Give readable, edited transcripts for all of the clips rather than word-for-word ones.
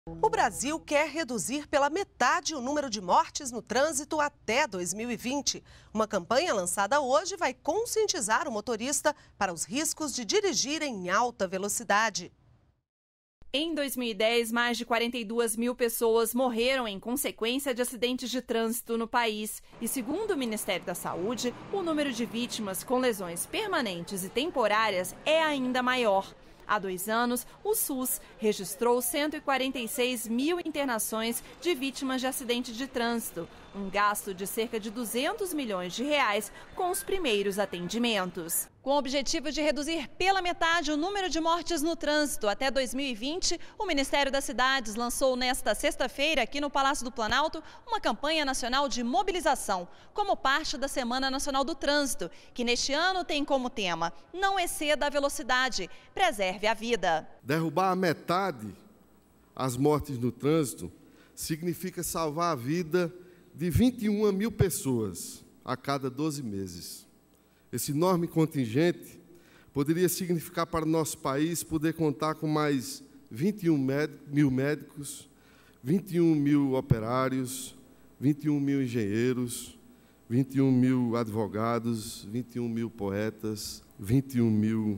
O Brasil quer reduzir pela metade o número de mortes no trânsito até 2020. Uma campanha lançada hoje vai conscientizar o motorista para os riscos de dirigir em alta velocidade. Em 2010, mais de 42 mil pessoas morreram em consequência de acidentes de trânsito no país. E segundo o Ministério da Saúde, o número de vítimas com lesões permanentes e temporárias é ainda maior. Há 2 anos, o SUS registrou 146 mil internações de vítimas de acidente de trânsito, um gasto de cerca de 200 milhões de reais com os primeiros atendimentos. Com o objetivo de reduzir pela metade o número de mortes no trânsito até 2020, o Ministério das Cidades lançou nesta sexta-feira, aqui no Palácio do Planalto, uma campanha nacional de mobilização, como parte da Semana Nacional do Trânsito, que neste ano tem como tema "Não exceda a velocidade, preserve a vida". Derrubar a metade as mortes no trânsito significa salvar a vida de 21 mil pessoas a cada 12 meses. Esse enorme contingente poderia significar para o nosso país poder contar com mais 21 mil médicos, 21 mil operários, 21 mil engenheiros, 21 mil advogados, 21 mil poetas, 21 mil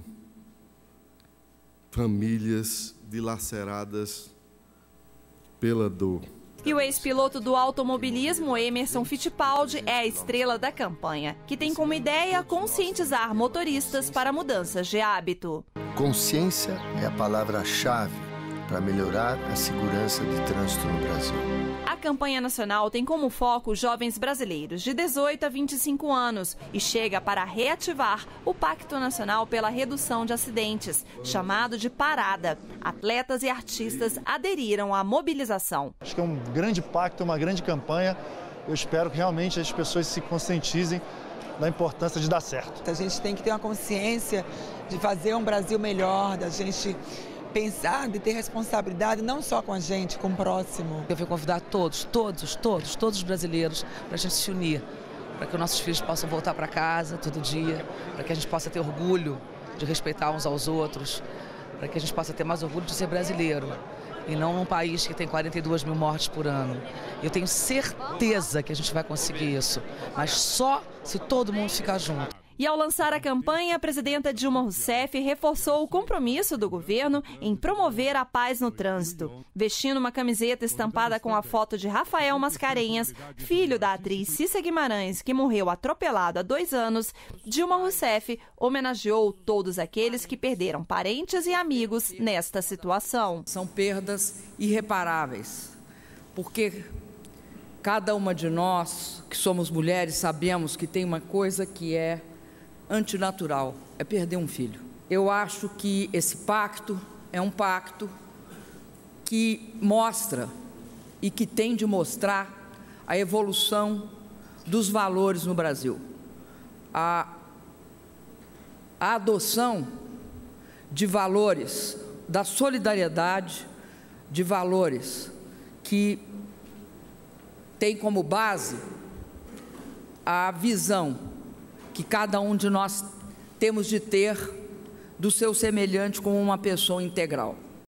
famílias dilaceradas pela dor. E o ex-piloto do automobilismo, Emerson Fittipaldi, é a estrela da campanha, que tem como ideia conscientizar motoristas para mudanças de hábito. Consciência é a palavra-chave para melhorar a segurança de trânsito no Brasil. A campanha nacional tem como foco jovens brasileiros de 18 a 25 anos e chega para reativar o Pacto Nacional pela Redução de Acidentes, chamado de Parada. Atletas e artistas aderiram à mobilização. Acho que é um grande pacto, uma grande campanha. Eu espero que realmente as pessoas se conscientizem da importância de dar certo. A gente tem que ter uma consciência de fazer um Brasil melhor, da gente pensar de ter responsabilidade não só com a gente, com o próximo. Eu vou convidar todos os brasileiros para a gente se unir, para que os nossos filhos possam voltar para casa todo dia, para que a gente possa ter orgulho de respeitar uns aos outros, para que a gente possa ter mais orgulho de ser brasileiro e não um país que tem 42 mil mortes por ano. Eu tenho certeza que a gente vai conseguir isso, mas só se todo mundo ficar junto. E ao lançar a campanha, a presidenta Dilma Rousseff reforçou o compromisso do governo em promover a paz no trânsito. Vestindo uma camiseta estampada com a foto de Rafael Mascarenhas, filho da atriz Cissa Guimarães, que morreu atropelado há 2 anos, Dilma Rousseff homenageou todos aqueles que perderam parentes e amigos nesta situação. São perdas irreparáveis, porque cada uma de nós, que somos mulheres, sabemos que tem uma coisa que é antinatural, é perder um filho. Eu acho que esse pacto é um pacto que mostra e que tem de mostrar a evolução dos valores no Brasil. A adoção de valores da solidariedade, de valores que tem como base a visão que cada um de nós temos de ter do seu semelhante como uma pessoa integral.